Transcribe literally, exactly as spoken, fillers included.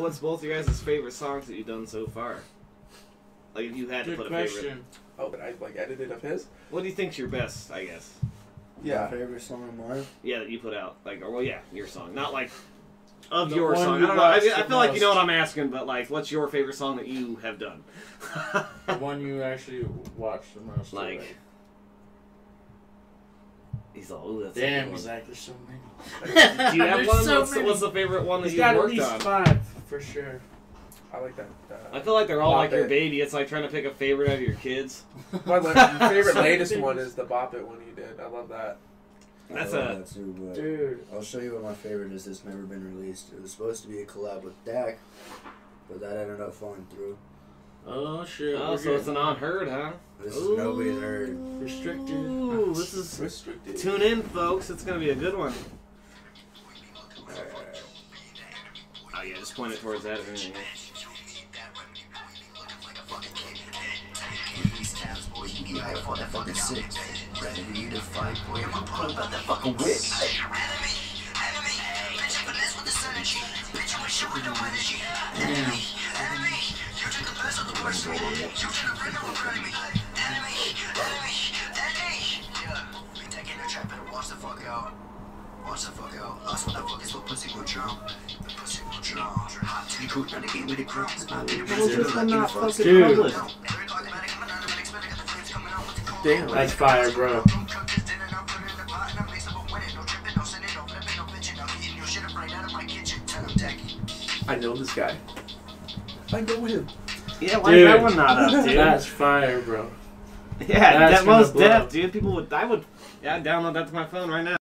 What's both your guys' favorite songs that you've done so far? Like, if you had Good to put a question. favorite. Oh, but I like edited of his. What do you think's your best? I guess. Yeah. My favorite song of mine? Yeah, that you put out. Like, or well, yeah, your song, not like of The your one song. you I don't know. I, watched I the feel like you know most. what I'm asking, but like, what's your favorite song that you have done? The one you actually watched the most. Like. already. He's all, ooh, that's Damn, a good he's one. like, there's so many. Do you have There's one? so what's, the, many. what's the favorite one that He's you got at worked least on? five, for sure. I like that. Uh, I feel like they're all Bop like your It. baby. It's like trying to pick a favorite out of your kids. my la- favorite latest one is the Bop It one you did. I love that. That's I love a- that too, but Dude. I'll show you what my favorite is that's never been released. It was supposed to be a collab with Dak, but that ended up falling through. Oh, shit. Oh, we're so it's getting an unheard, huh? This Ooh. is nobody's heard. restricted. Ooh, this is Restricted. tune in, folks. It's gonna be a good one. Alright. Oh yeah, just point it towards that. And then, These tabs, boy, you get high for that fucking six. Ready to eat a fight, boy, I'm gonna pull about that fucking whip. Enemy, enemy, bitch, I'm finesse with this energy. Bitch, I'm shit with no energy. Enemy, enemy, you took the best of the worst of me. You took a friend of a friend of me. Enemy, enemy, enemy. Yeah, we taking a trap and watch the fuck out. Watch the fuck out. Lost what the fuck is what pussy will drown. The pussy will drown. Hot to the cool, trying to get with the crumbs. My baby How is this one not fucking Dude. published? Damn. That's fire, bro. I know this guy. I know him. Yeah, why Dude. is that one not up, dude? That's fire, bro. yeah, That's that most gonna blow. deaf, dude. People would, I would, yeah, I'd download that to my phone right now.